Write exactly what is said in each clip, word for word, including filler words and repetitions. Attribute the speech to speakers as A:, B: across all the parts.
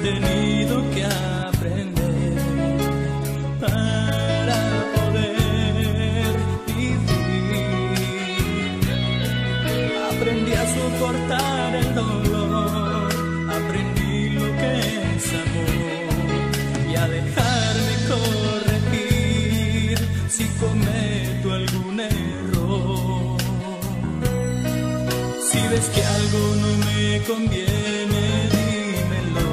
A: tenido que aprender para poder vivir. Aprendí a soportar el dolor, aprendí lo que es amor y a dejarme corregir si cometo algún error. Si ves que algo no me conviene, dímelo,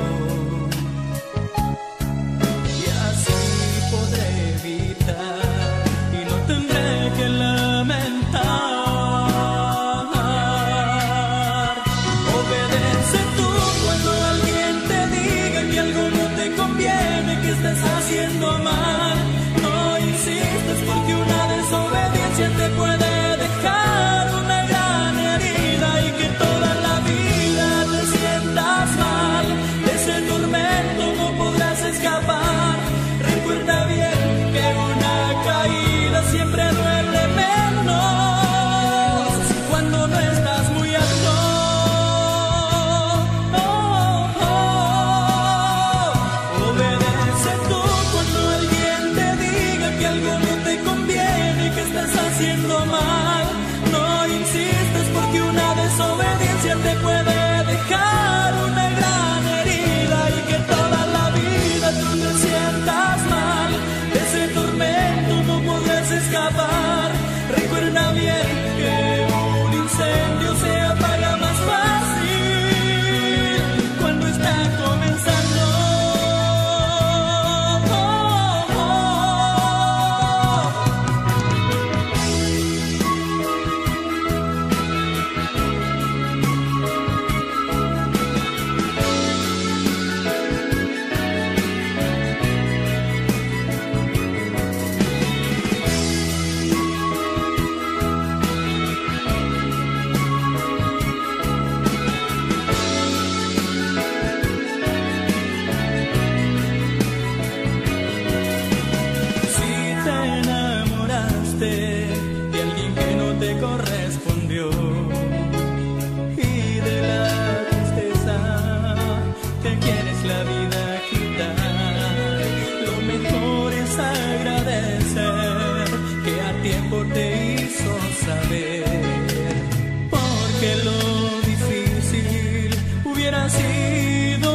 A: y así podré evitar y no tendré que lamentar. Obedece tú cuando alguien te diga que algo no te conviene, que estás haciendo mal. No insistas porque una desobediencia te puede dejar una gran herida y que toda la vida te sientas mal. De ese tormento no podrás escapar. Recuerda bien que una caída siempre duele menos cuando no estás muy alto. Oh, oh, oh. Obedece tú cuando alguien te diga que algo no te conviene, que estás haciendo mal. No insistas porque una desobediencia te puede dejar una gran herida y que toda la vida tú te sientas mal. De ese tormento no podrás escapar. Recuerda bien que un incendio se apaga más fácil cuando está comenzando. Oh, oh, oh. Si te enamoraste de alguien que no te correspondió y de la tristeza te quieres la vida quitar, lo mejor es agradecer que a tiempo te hizo saber, porque lo difícil hubiera sido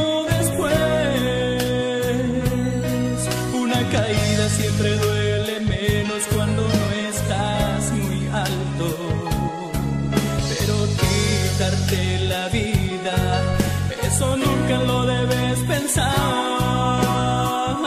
A: después. Una caída siempre duele menos cuando no estás muy alto, pero quitarte la vida, eso nunca lo debes pensar.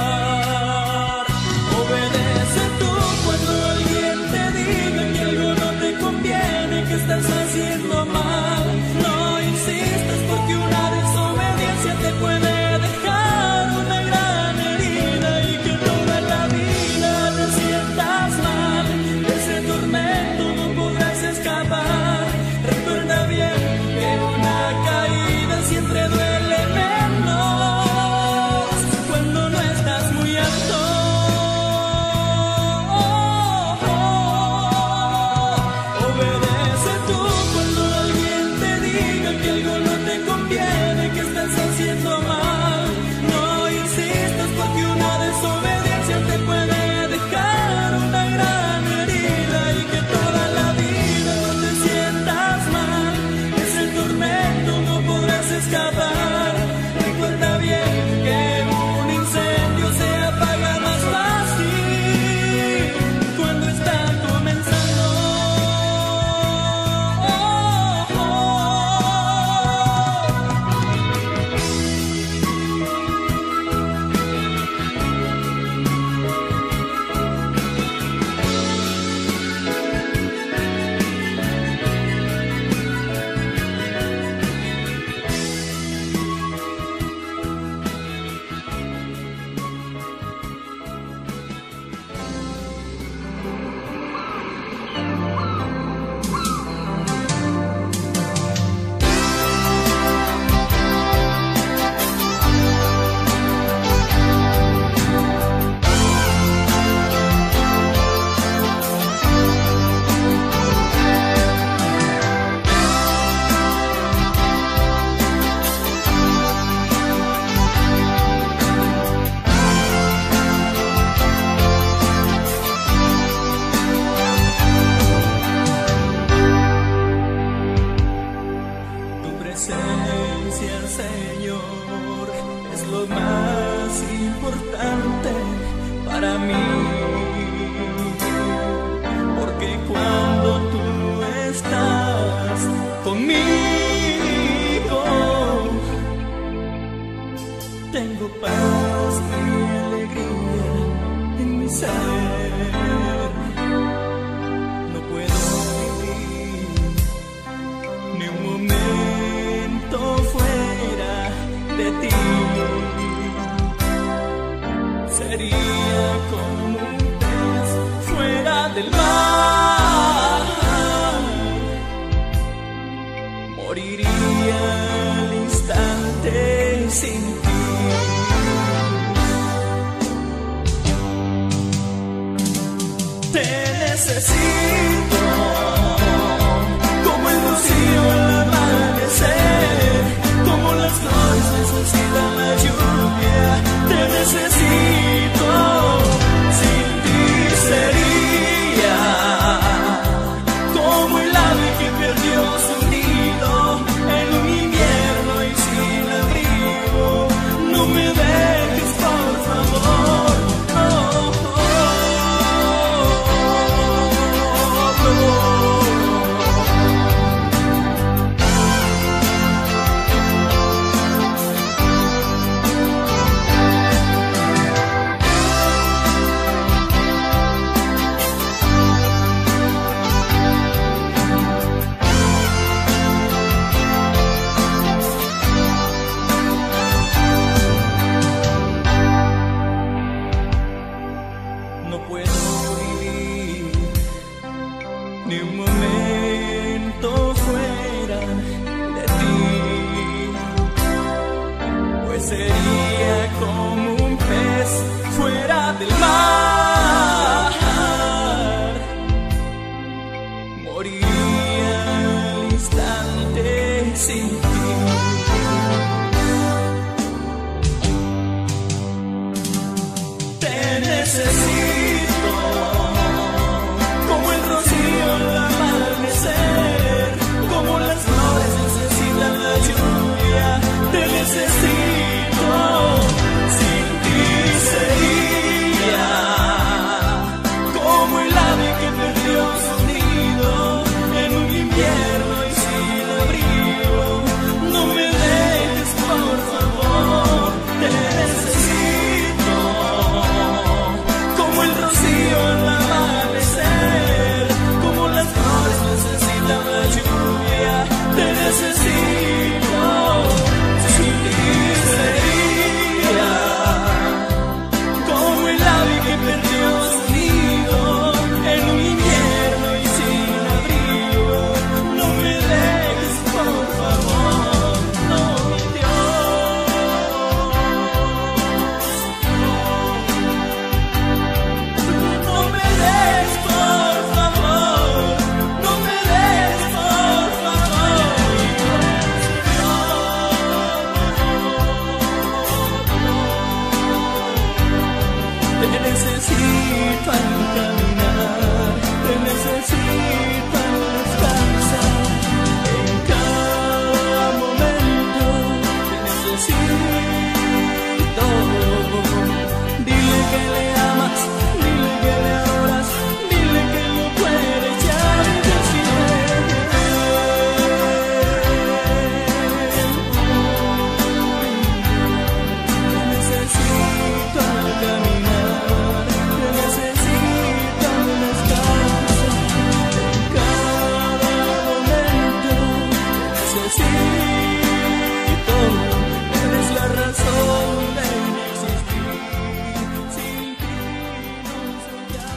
A: Obedece tú cuando alguien te diga que algo no te conviene, que estás haciendo mal. No insistas porque una desobediencia te puede dejar una gran herida y que toda la vida te sientas mal. De ese tormento no podrás escapar. Recuerda bien que una caída siempre duele menos cuando no estás muy alto. Oh, oh, oh. Obedece tú cuando alguien te diga que algo no te conviene, que estás haciendo mal. No insistas porque una desobediencia te puede dejar una gran herida y que toda la vida no te sientas mal. Ese tormento no podrás escapar. Recuerda bien que un incendio se apaga más fácil cuando está comenzando. Oh, oh, oh. presencia, Señor, es lo más importante para mí, porque cuando tú estás conmigo, tengo paz y alegría en mi ser. No puedo vivir ni un momento fuera de ti. Sería como un pez fuera del mar. Moriría al instante sin ti. Te necesito como el rocío al amanecer, como las flores necesitan la lluvia. Te necesito, sin ti sería como el ave que perdió su nido en un invierno y sin abrigo. No me dejes, por favor. Oh, oh, oh. No puedo vivir ni un momento fuera de ti, pues sería como un pez fuera del mar. Moriría al instante sin ti. Te necesito como el rocío al amanecer, como las flores necesitan la lluvia. Te necesito, sin ti sería como el ave que perdió su nido en un invierno y sin abrigo. No me dejes, por favor. Te necesito como el rocío al amanecer, como las flores necesitan la lluvia. Te necesito, sin ti sería como el ave que perdió su nido en un invierno y sin abrigo. No me dejes, por favor, no, mi Dios. No me dejes, por favor, no me dejes, por favor. Te necesito al caminar, te necesito al descansar, en cada momento te necesito. Dile que le amas, dile que le adoras, dile que no puedes ya vivir sin él. Te necesito al caminar, te necesito al descansar, en cada momento te necesito. Eres la razón de mi existir, sin ti no soy ya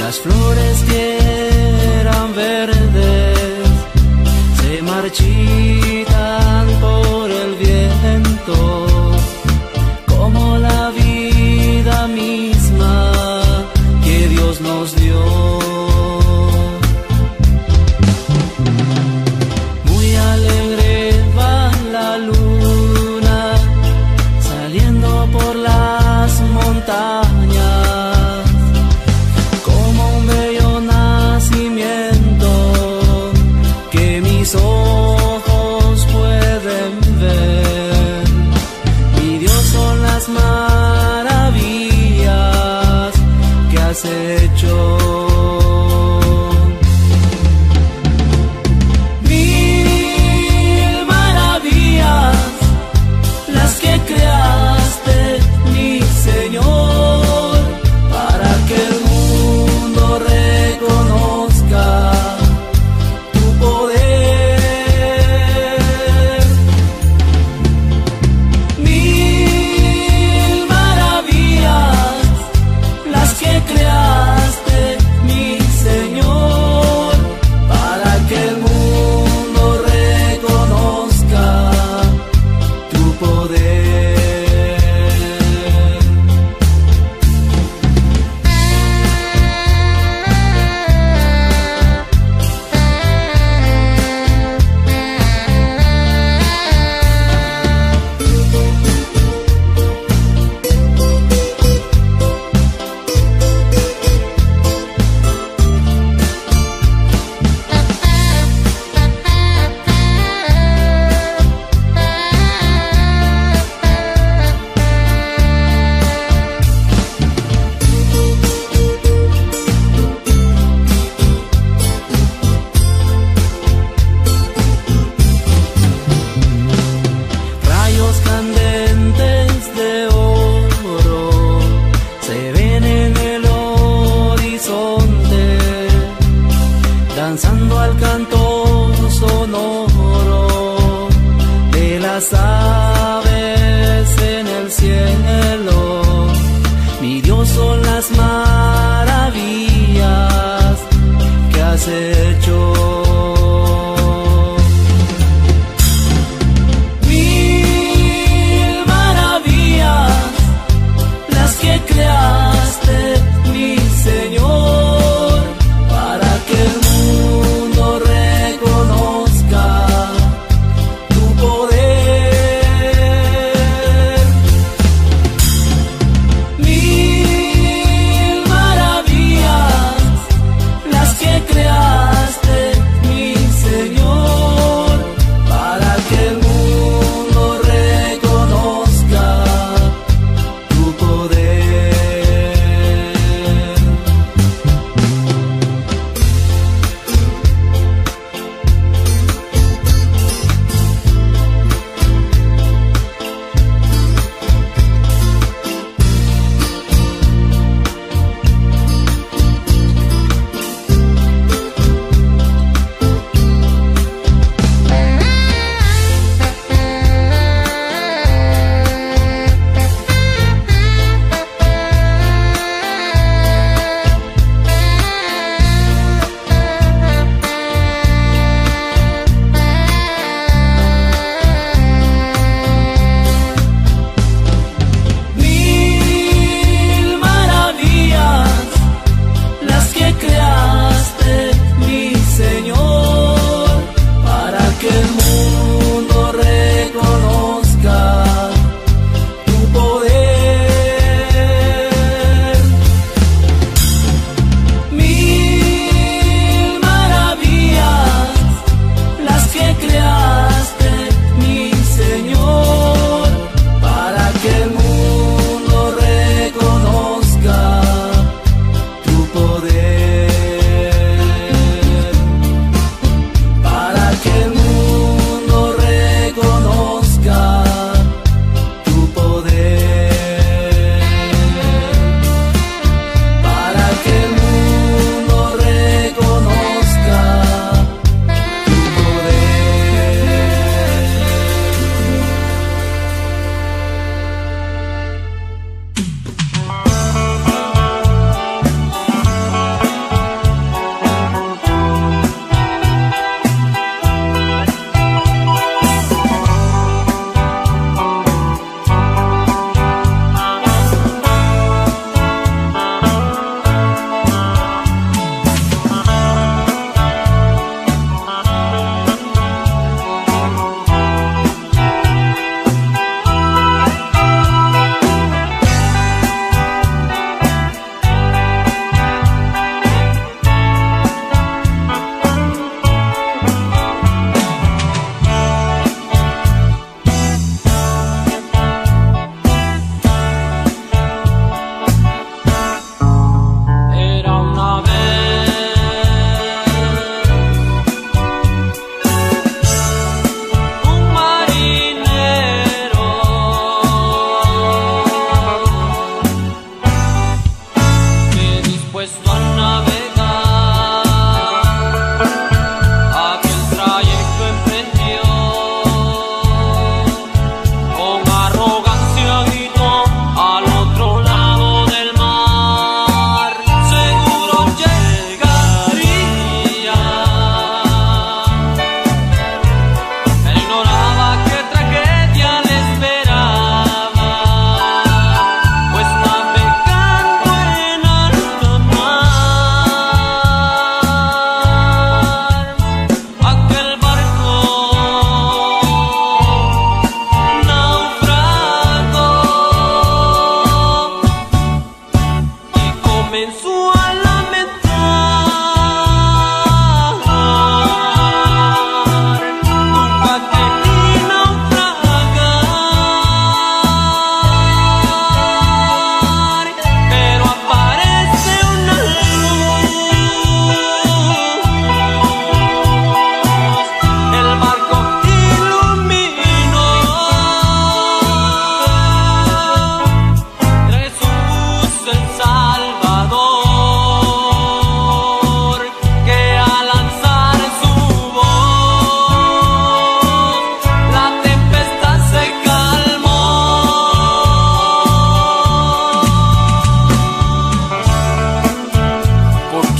A: Las flores que eran verdes se marchitan por el viento, como la vida misma que Dios nos dio. Muy alegre va la luna saliendo por las montañas, como un bello nacimiento que mis ojos pueden ver. Mi Dios, son las maravillas que has hecho. Mil maravillas las que creaste, mi Señor, para que el mundo reconozca tu poder. Mil maravillas las que creaste, mi Señor, para que el mundo reconozca tu poder. Rayos candentes de oro se ven en el horizonte, danzando al canto sonoro de las aves en el cielo. Mi Dios, son las maravillas que has hecho. Mil maravillas las que creaste, mi Señor, para que el mundo reconozca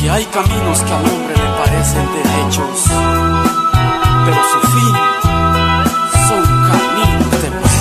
A: hay caminos que al hombre le parecen derechos, pero su fin son caminos de muerte.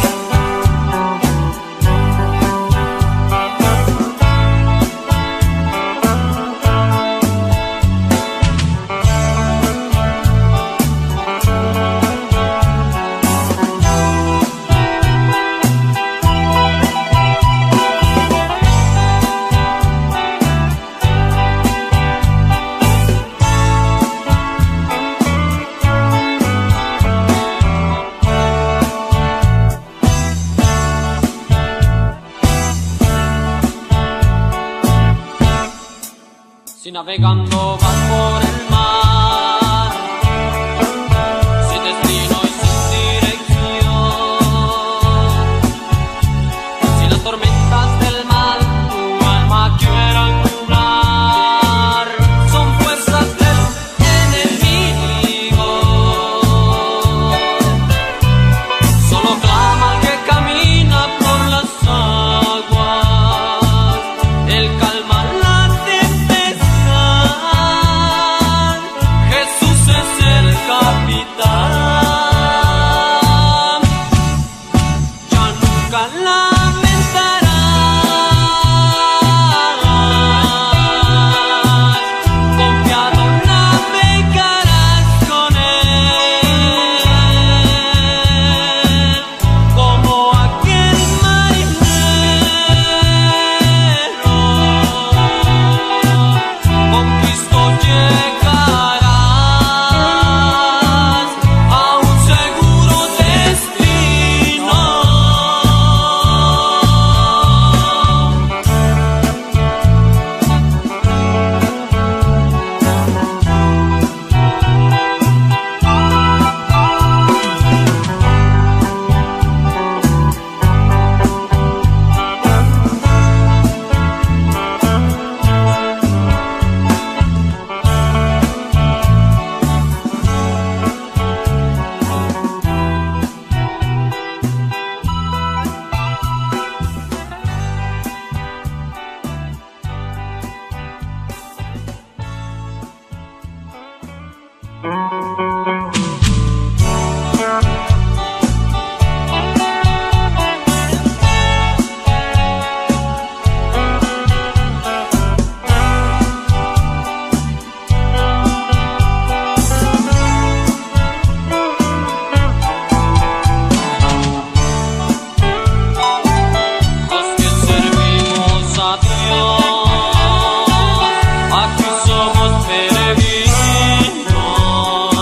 B: Si navegando vas por el mar, sin destino y sin dirección, si las tormentas del mal tu alma quieran nublar, son fuerzas del enemigo. Solo clama al que camina por las aguas, el calma la capitán, ya nunca lamentarás, confiado navegarás con él, como aquel marinero, con Cristo llegarás. Aquí somos peregrinos.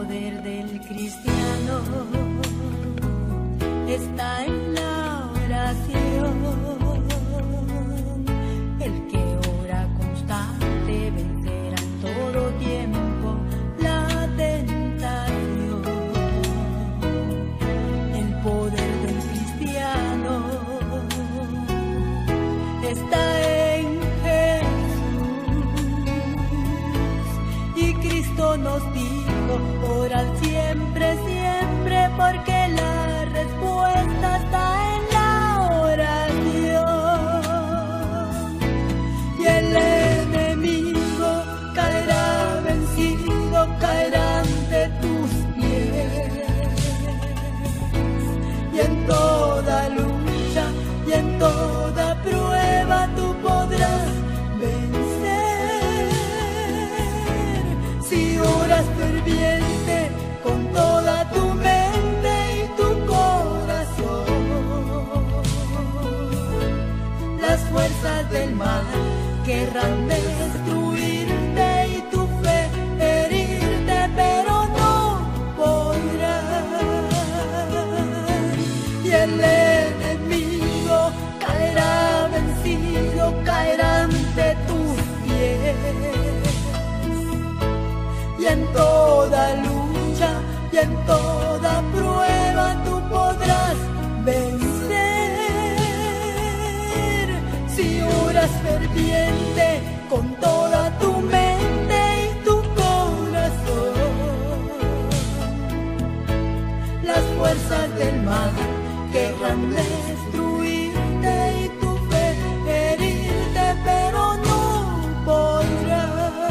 C: poder del cristiano está en la oración. El que ora constante vencerá en todo tiempo la tentación. El poder del cristiano está en Jesús. Y Cristo nos dijo, orad siempre, siempre, porque la respuesta está en la oración. Y el enemigo caerá vencido, caerá ante tus pies. Y en toda lucha y en toda prueba tú podrás vencer. Si oras ferviente con toda tu mente y tu corazón, las fuerzas del mal querrán destruirte y tu fe herirte, pero no podrán. Y el enemigo caerá vencido, caerá ante tus pies. Y en toda lucha y en toda prueba tú podrás vencer. Si oras ferviente con toda tu mente y tu corazón, las fuerzas del mal querrán destruirte y tu fe herirte, pero no podrán.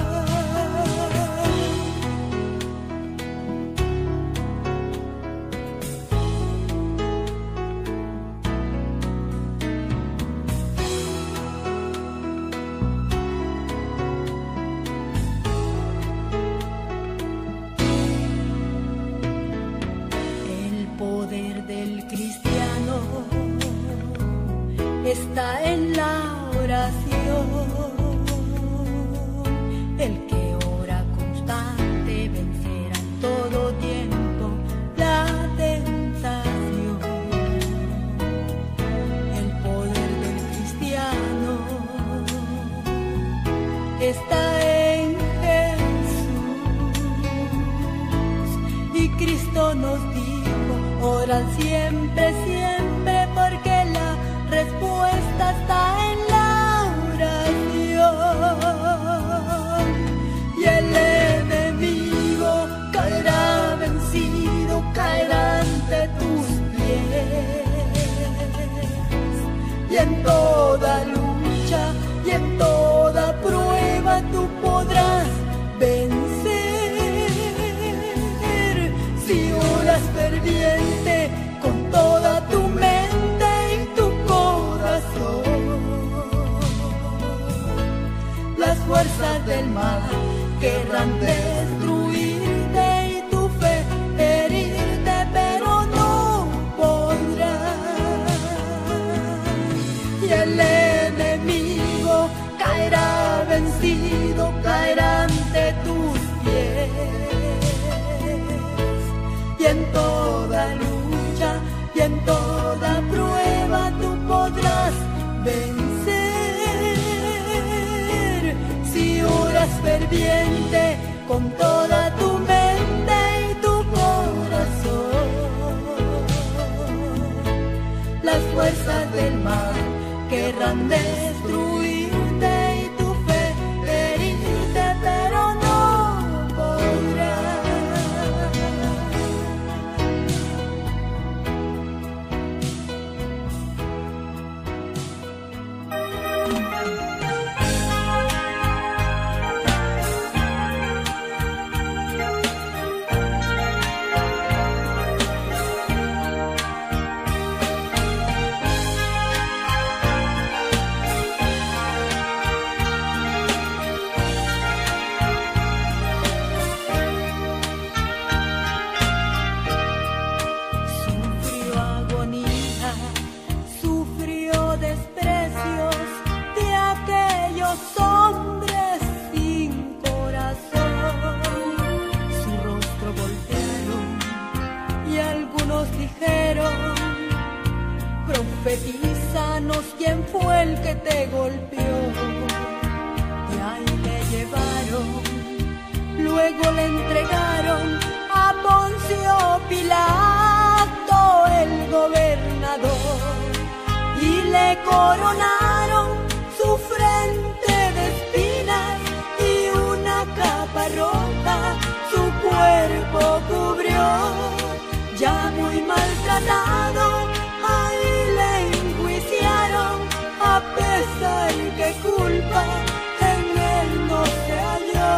C: Está en la oración. El que ora constante vencerá en todo tiempo la tentación. El poder del cristiano está en Jesús. Y Cristo nos dijo, orad siempre, siempre, porque la respuesta está en la oración. Y el enemigo caerá vencido, caerá ante tus pies. Y en toda lucha y en toda prueba tú podrás vencer. Si oras ferviente con toda tu mente y tu corazón, las fuerzas del mal querrán destruirte y tu fe herirte, pero no podrán. Y el enemigo caerá vencido, caerá ante tus pies. Y en toda lucha y en toda prueba tú podrás vencer. Si oras ferviente con toda tu mente y tu corazón, las fuerzas del mal querrán destruirte y tu fe herirte, pero no podrán. revísanos quién fue el que te golpeó. Y ahí le llevaron, luego le entregaron a Poncio Pilato, el gobernador, y le coronaron su frente de espinas y una capa roja su cuerpo cubrió. Ya muy maltratado, ahí le enjuiciaron, a pesar que culpa en él no se halló.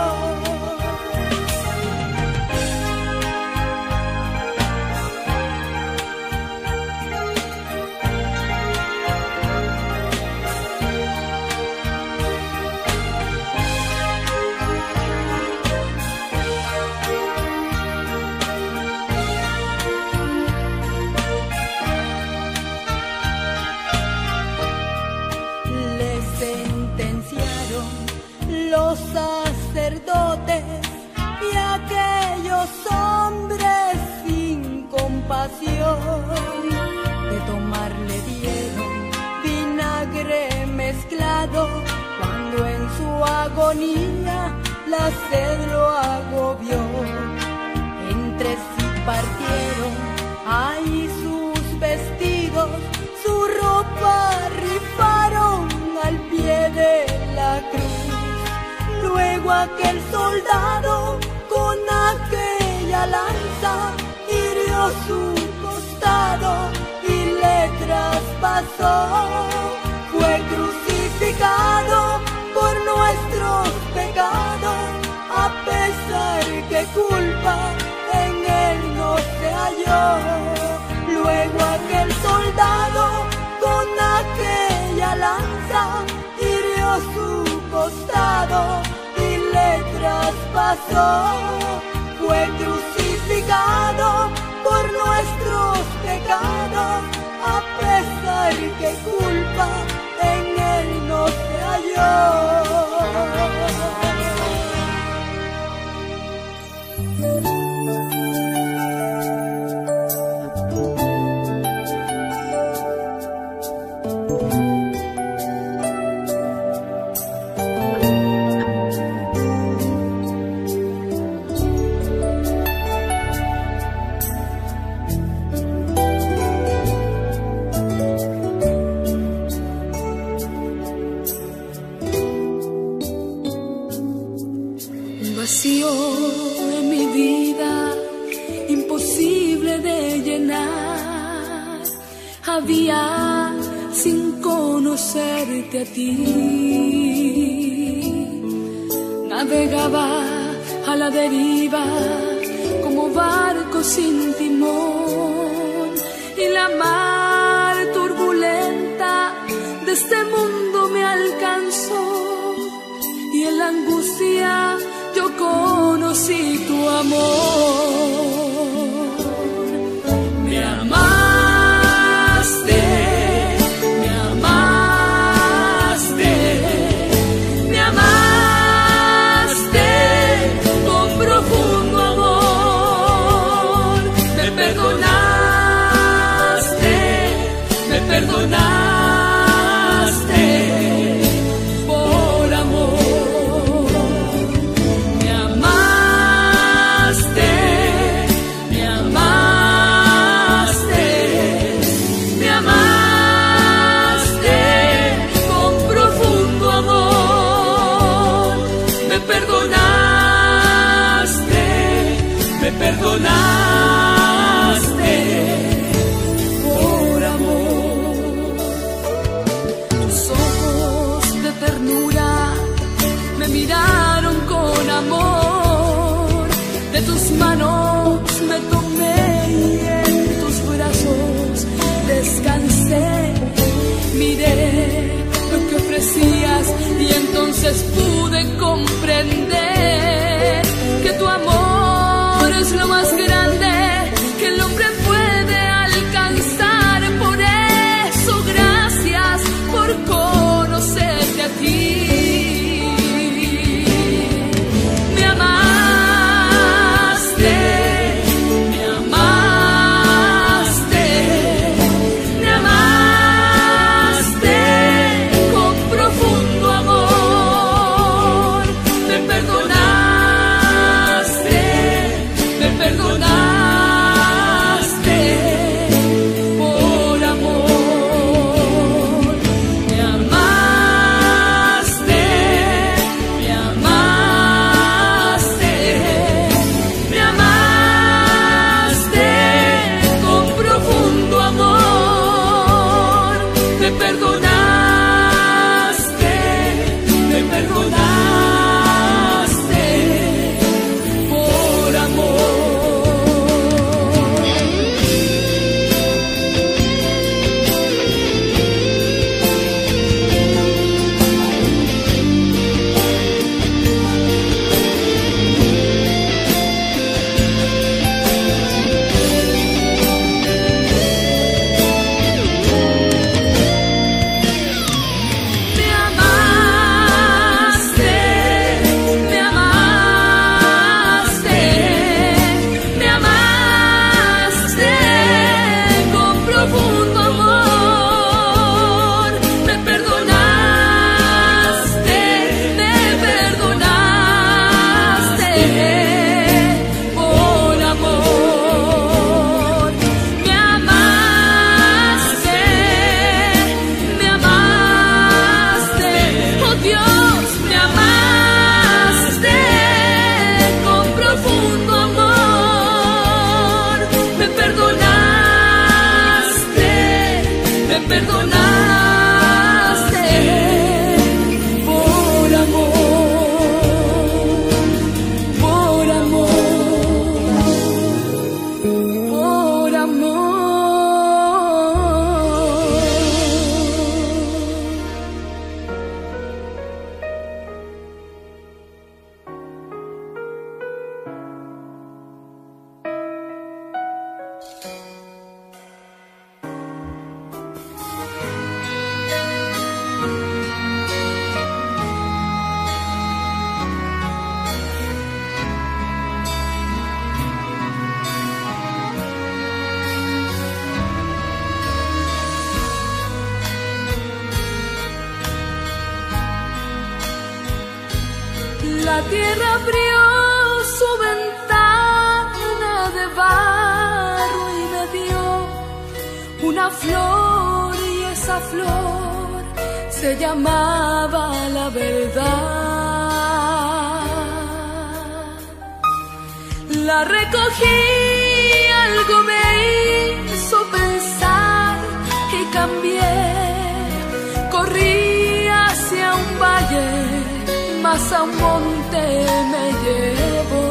C: Los sacerdotes y aquellos hombres sin compasión, de tomar le dieron vinagre mezclado, cuando en su agonía la sed lo agobió. Entre sí partieron ahí sus vestidos, su ropa rifaron al pie de la cruz. Luego aquel soldado con aquella lanza hirió su costado y le traspasó. Fue crucificado por nuestros pecados, a pesar que culpa en él no se halló. Luego aquel soldado con aquella lanza hirió su costado y le traspasó. Fue crucificado por nuestros pecados, a pesar que culpa en él no se halló.
D: Vacío en mi vida, imposible de llenar, había sin conocerte a ti. Navegaba a la deriva como barco sin timón, y la mar turbulenta de este mundo me alcanzó, y en la angustia yo conocí tu amor. Me amaste, me amaste, me amaste con profundo amor. Me perdonaste, me perdonaste.
A: Perdonaste por amor.
D: Tus ojos de ternura me miraron con amor. De tus manos me tomé y en tus brazos descansé. Miré lo que ofrecías y entonces pude comprender que tu amor es lo más grande que el hombre puede alcanzar. Por eso, gracias por conocerte a ti. Me amaste, me amaste, me amaste. me perdonaste, me perdonaste por amor, por amor, por amor. La tierra abrió su ventana de barro y me dio una flor, y esa flor se llamaba la verdad. La recogí, algo me hizo pensar y cambié. Corrí hacia un valle, más a un monte me llevó.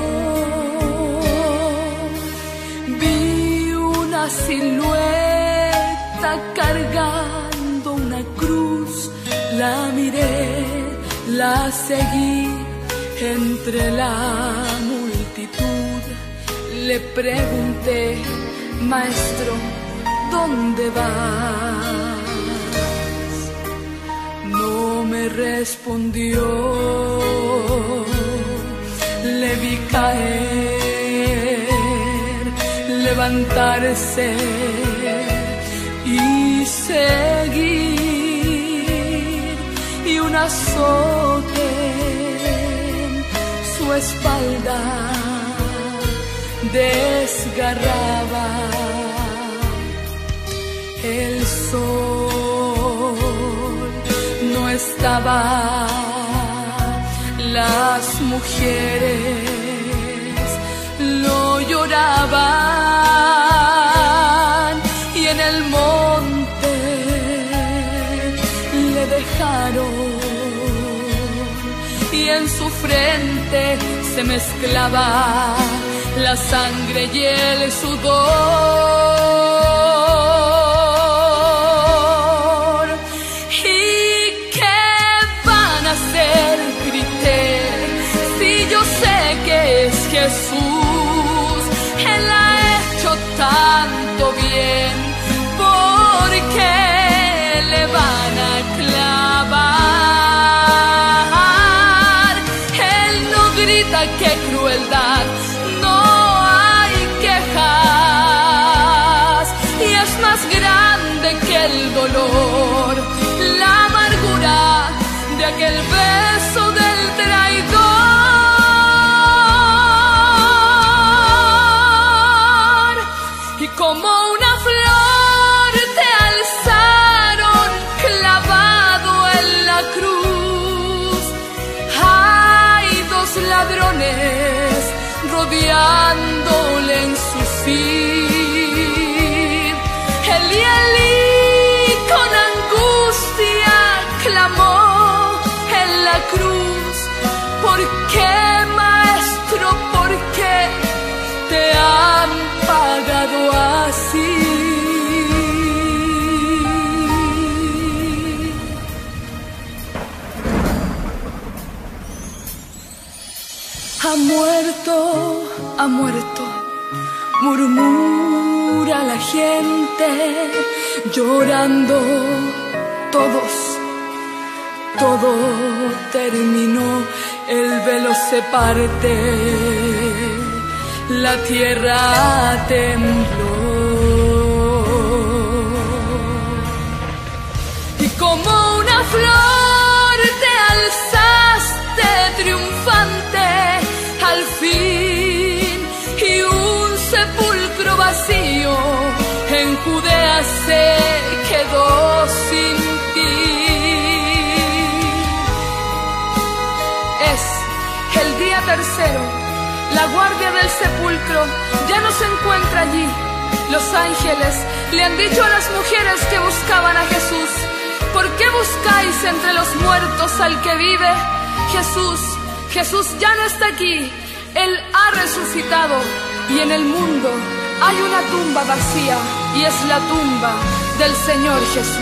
D: Vi una silueta cargando una cruz, la miré, la seguí entre la multitud. Le pregunté: maestro, ¿dónde vas? No me respondió. Le vi caer, levantarse y seguir, y un azote en su espalda desgarraba. El sol no estaba, las mujeres lo lloraban, y en el monte le dejaron, y en su frente se mezclaba la sangre y el sudor. ¿Y qué van a hacer? Grité. Si yo sé que es Jesús, Él ha hecho tanto bien, ¿por qué le van a clavar? Él no grita, qué crueldad, no hay quejas, y es más grande que el dolor, la amargura de aquel beso del traidor. Y como una flor te alzaron clavado en la cruz. Hay dos ladrones rodeándole en su sid. Elí, Elí, con angustia clamó en la cruz: ¿por qué, maestro, por qué te han pagado así? Ha muerto, ha muerto, murmura la gente, llorando todos. Todo terminó, el velo se parte, la tierra tembló. Y como una flor te alzaste triunfante al fin, y un sepulcro vacío en Judea se quedó sin ti. Es el día tercero, la guardia del sepulcro ya no se encuentra allí, Los ángeles le han dicho a las mujeres que buscaban a Jesús: ¿por qué buscáis entre los muertos al que vive? Jesús, Jesús ya no está aquí, Él ha resucitado, y en el mundo hay una tumba vacía, y es la tumba del Señor Jesús.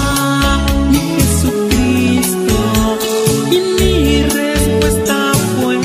A: Fue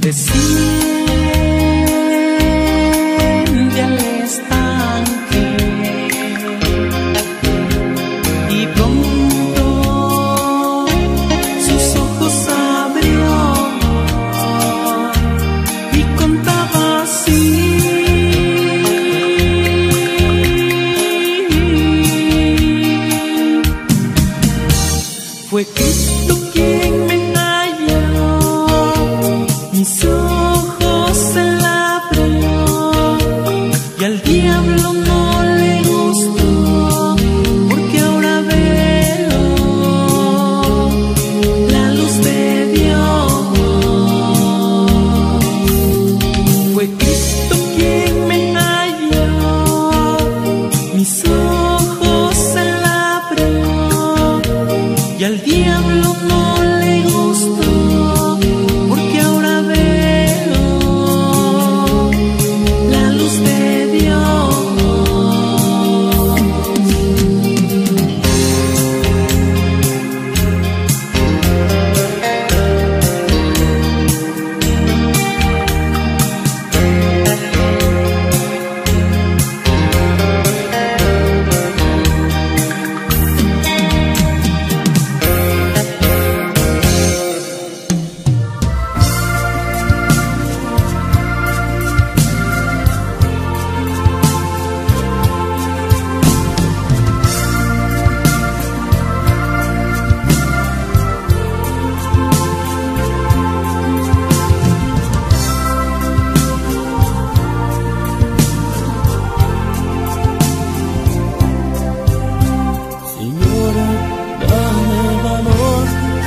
A: desciende al estanque y pronto sus ojos abrió y contaba así. Fue Cristo quien me halló, mis ojos se la abrió y al diablo no le gustó, porque ahora veo la luz de Dios. Fue Cristo quien me halló, mis ojos se la abrió y al diablo no le gustó, porque ahora veo la luz de Dios. Señora, dame valor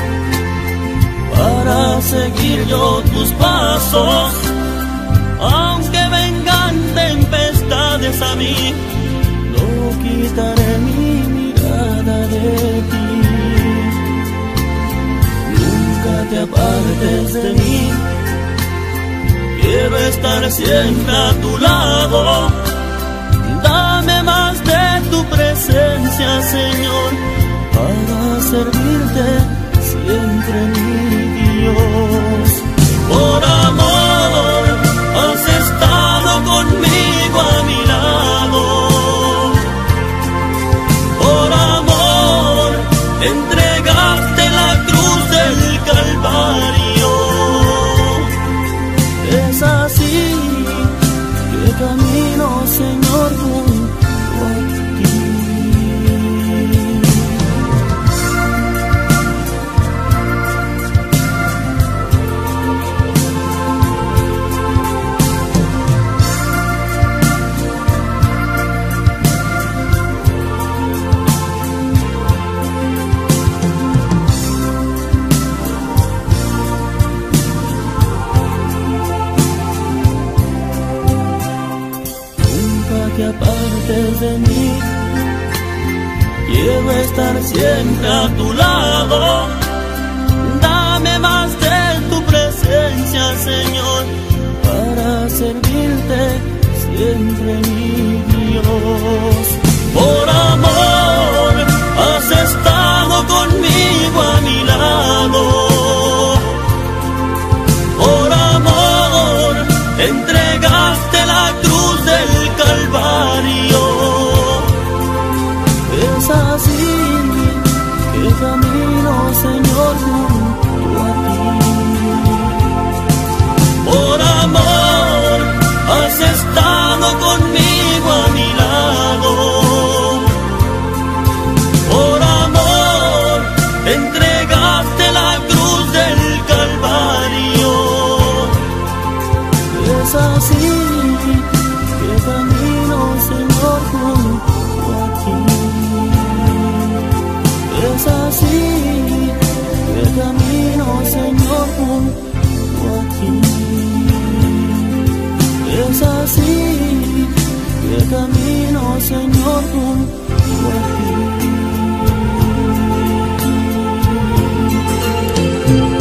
A: para seguir yo tus pasos, aunque vengan tempestades a mí, no quitaré mi mirada de ti. Nunca te apartes de mí, quiero estar siempre a tu lado. Dame más de tu presencia, Señor, para servirte siempre, mi Dios. Por amor has estado conmigo a mi lado. Por amor entregaste la cruz del Calvario. Es así que camino, Señor, junto a ti. Que apartes de mí, quiero estar siempre a tu lado. Dame más de tu presencia, Señor, para servirte siempre, mi Dios. Por amor has estado conmigo a mi lado. Por amor entregaste la cruz del Calvario. Es así que camino, Señor, junto a ti. Por amor has estado conmigo a mi lado. Por amor entregaste la cruz del Calvario. Es así que camino, Señor, junto a ti. Es así que camino, Señor, junto a ti. Es así que camino, Señor, junto a ti.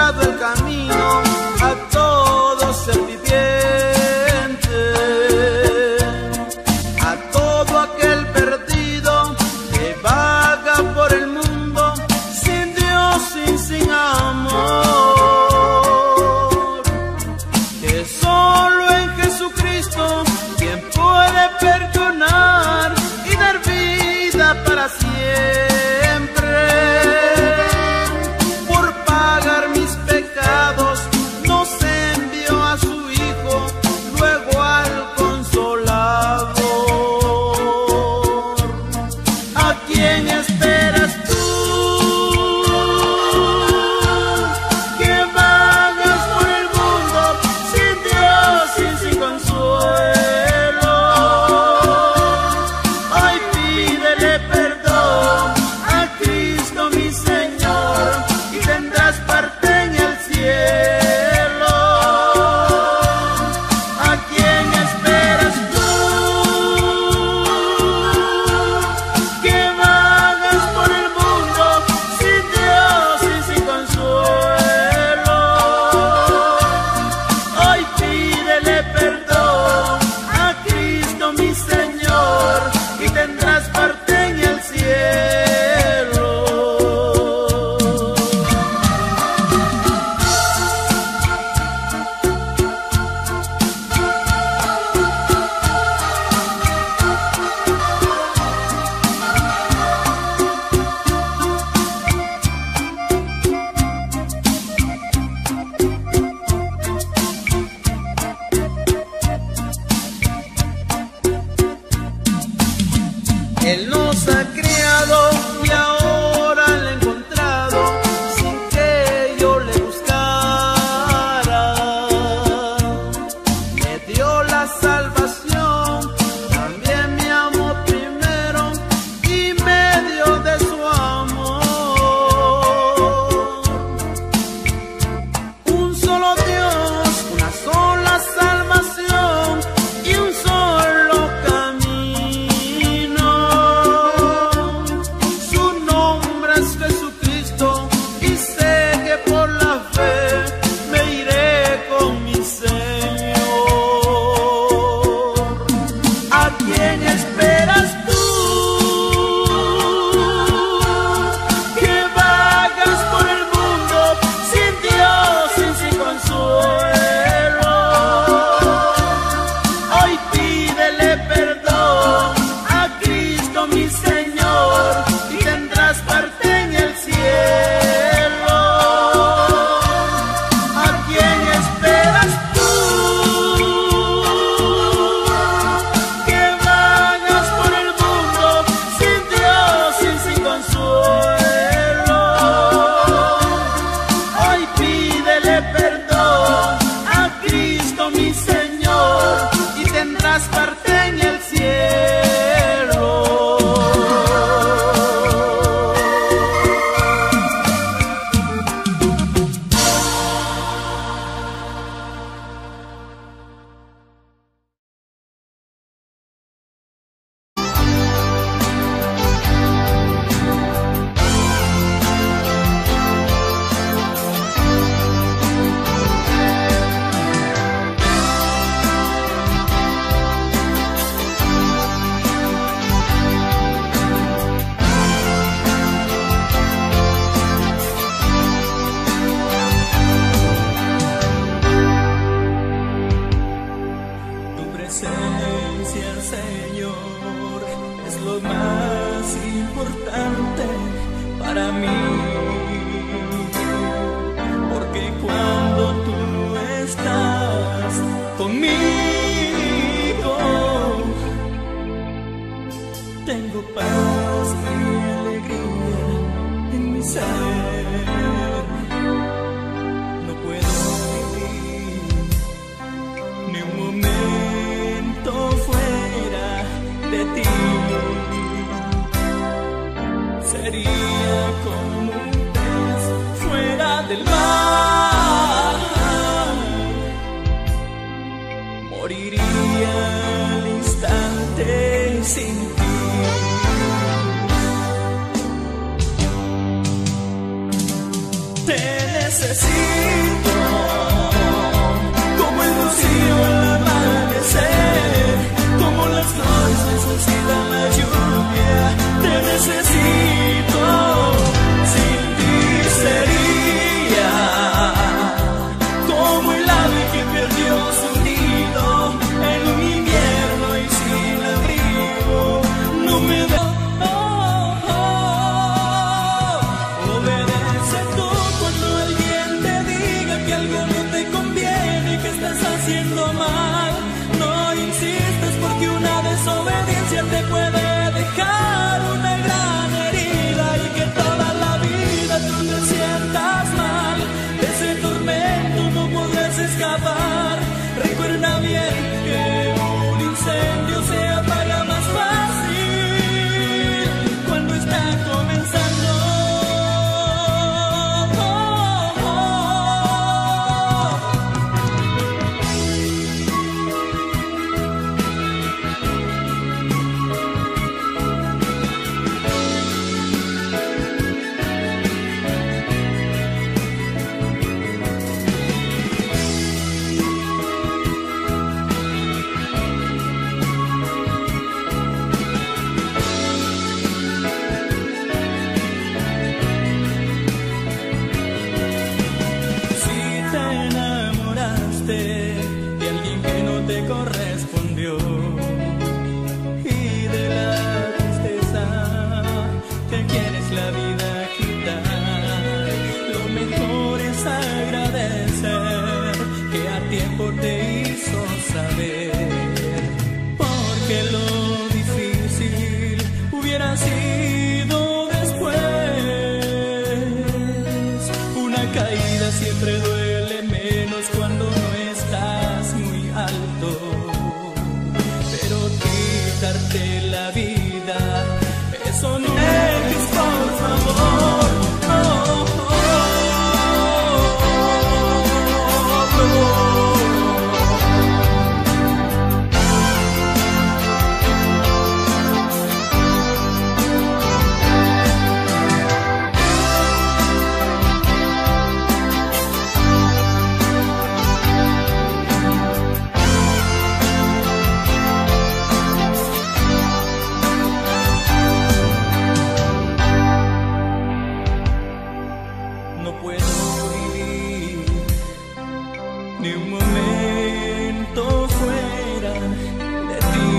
E: mostrado el camino a todo ser viviente, a todo aquel perdido que vaga por el mundo sin Dios y sin amor, que solo en Jesucristo quien puede perdonar y dar vida para siempre. Por pagar mis pecados nos envió a su Hijo, luego al Consolador. ¿A quién esperas tú que vagas por el mundo sin Dios y sin consuelo? Hoy pídele perdón a Cristo mi Señor y tendrás parte en el cielo. ¿A quién esperas tú que vagas por el mundo sin Dios y sin consuelo? Hoy pídele perdón a Cristo mi Señor y tendrás parte en el cielo. Él nos ha creado y ahora le he encontrado sin que yo le buscara. Me dio la salvación, también me amó primero y me dio de su amor. Un solo Dios, una sola salvación y un solo camino. Su nombre es Jesucristo y sé que por la fe me iré con mi Señor. ¿A quién esperas tú que vagas por el mundo sin Dios y sin consuelo? Hoy pídele perdón a Cristo mi Señor y tendrás parte en el cielo. ¿A quién esperas tú que vagas por el mundo sin Dios y sin consuelo? Hoy pídele perdón a Cristo mi Señor y tendrás parte en el cielo.
A: Tu presencia, Señor, es lo más importante para mí, porque cuando tú no estás conmigo, tengo paz y alegría en mi ser. No puedo vivir ni un momento fuera de ti. Sería como un pez fuera del mar. Moriría al instante sin ti. Te necesito, como el rocío al amanecer, como las flores necesitan la lluvia, te necesito, sin ti sería como el ave que perdió su nido en un invierno y sin abrigo. No me da. Obedece tú cuando alguien te diga que algo no te conviene, que estás haciendo mal. No insistas porque una desobediencia te puede dejar una gran herida y que toda la vida tú te sientas mal. De ese tormento no podrás escapar. Recuerda bien que un incendio se apaga más fácil cuando está comenzando. De alguien que no te correspondió y de la tristeza te quieres la vida quitar, lo mejor es agradecer que a tiempo te hizo saber, porque lo difícil hubiera sido después. Una caída siempre duele menos cuando no estás muy alto, pero quitarte la vida, eso no es, por favor. No, no, no. No puedo vivir ni un momento fuera de ti,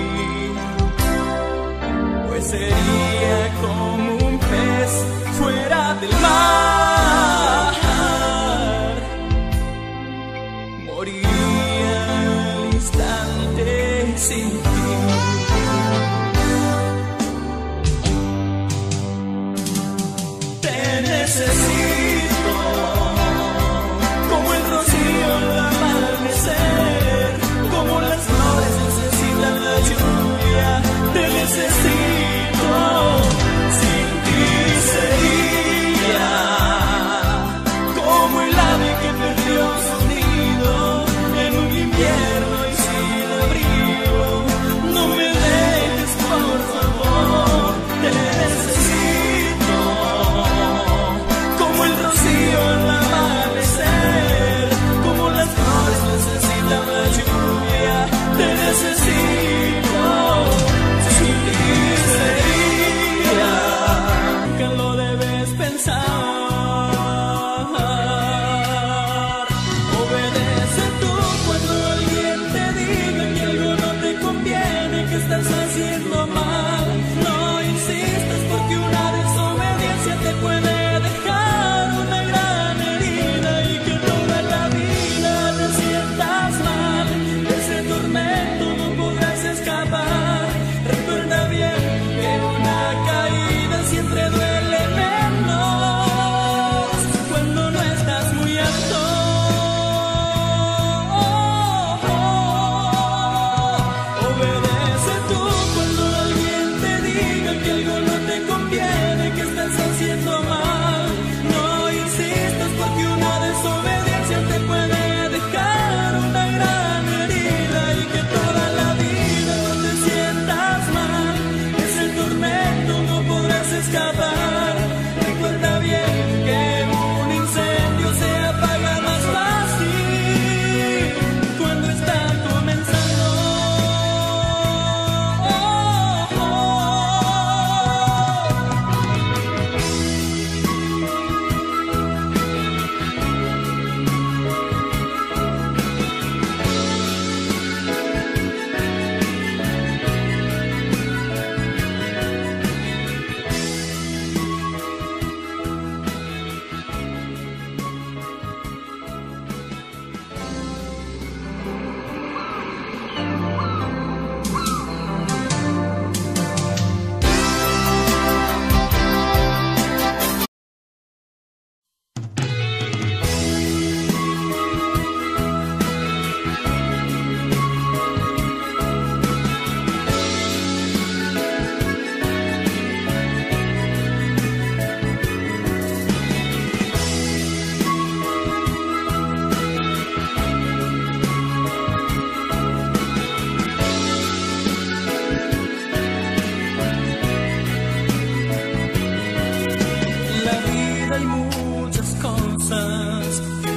A: pues sería como un pez fuera del mar, moriría al instante sin ti. Te necesito, como el rocío al amanecer, como las flores necesitan la lluvia. Te necesito, si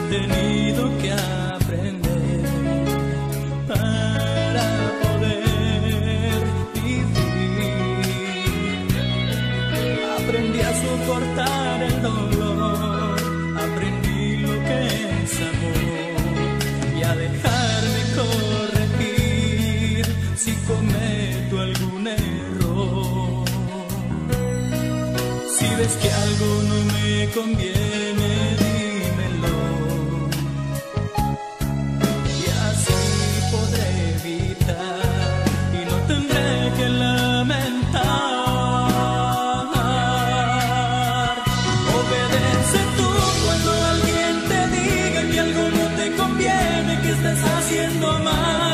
A: tenido que aprender para poder vivir. Aprendí a soportar el dolor, aprendí lo que es amor y a dejarme corregir si cometo algún error. Si ves que algo no me conviene, dímelo, y así podré evitar y no tendré que lamentar. Obedece tú cuando alguien te diga que algo no te conviene, que estás haciendo mal.